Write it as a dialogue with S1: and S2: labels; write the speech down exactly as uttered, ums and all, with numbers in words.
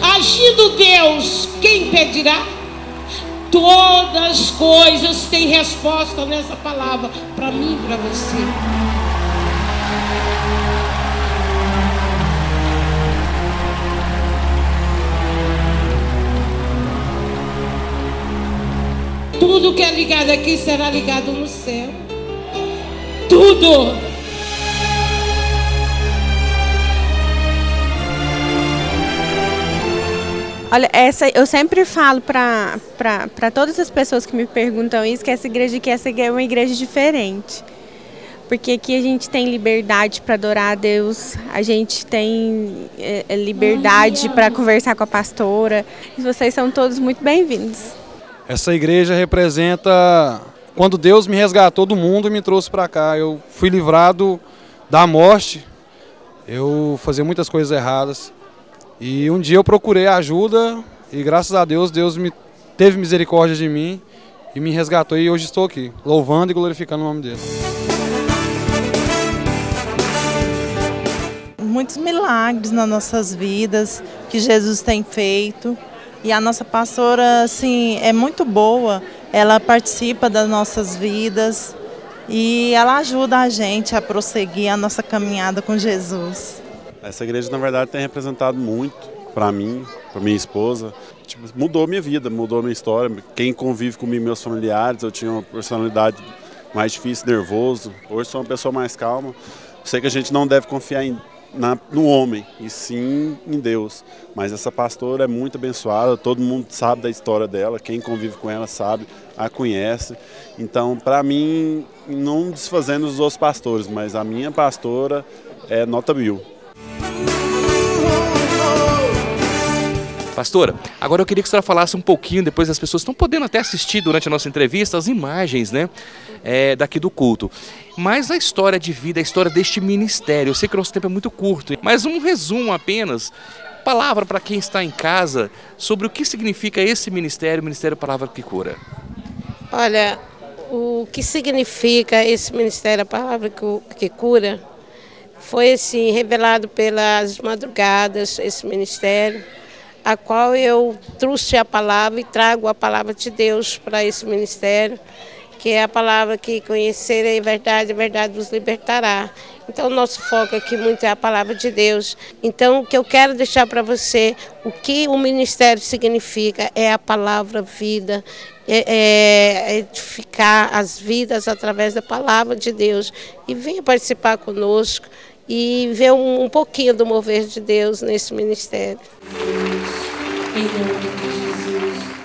S1: Agindo Deus, quem impedirá? Todas as coisas têm resposta nessa palavra, para mim e para você. Tudo que é ligado aqui será ligado no céu. Tudo.
S2: Olha, essa, eu sempre falo para todas as pessoas que me perguntam isso, que essa igreja aqui essa é uma igreja diferente. Porque aqui a gente tem liberdade para adorar a Deus, a gente tem é, liberdade para conversar com a pastora. E vocês são todos muito bem-vindos.
S3: Essa igreja representa quando Deus me resgatou do mundo e me trouxe para cá. Eu fui livrado da morte, eu fazia muitas coisas erradas. E um dia eu procurei ajuda e graças a Deus, Deus me teve misericórdia de mim e me resgatou e hoje estou aqui, louvando e glorificando o nome dele.
S4: Muitos milagres nas nossas vidas que Jesus tem feito e a nossa pastora assim, é muito boa, ela participa das nossas vidas e ela ajuda a gente a prosseguir a nossa caminhada com Jesus.
S5: Essa igreja, na verdade, tem representado muito para mim, para minha esposa. Tipo, mudou minha vida, mudou minha história. Quem convive comigo, meus familiares, eu tinha uma personalidade mais difícil, nervoso. Hoje sou uma pessoa mais calma. Sei que a gente não deve confiar em, na, no homem, e sim em Deus. Mas essa pastora é muito abençoada, todo mundo sabe da história dela, quem convive com ela sabe, a conhece. Então, para mim, não desfazendo os outros pastores, mas a minha pastora é nota mil.
S6: Pastora, agora eu queria que a senhora falasse um pouquinho, depois as pessoas estão podendo até assistir durante a nossa entrevista, as imagens, né, é, daqui do culto. Mas a história de vida, a história deste ministério, eu sei que o nosso tempo é muito curto, mas um resumo apenas, palavra para quem está em casa, sobre o que significa esse ministério, o Ministério Palavra que Cura.
S7: Olha, o que significa esse Ministério Palavra que Cura foi assim, revelado pelas madrugadas, esse ministério, a qual eu trouxe a palavra e trago a palavra de Deus para esse ministério, que é a palavra que conhecer a verdade, a verdade vos libertará. Então, o nosso foco aqui muito é a palavra de Deus. Então, o que eu quero deixar para você, o que o ministério significa é a palavra vida, é, é edificar as vidas através da palavra de Deus. E venha participar conosco e ver um, um pouquinho do mover de Deus nesse ministério.
S1: Em nome de Jesus.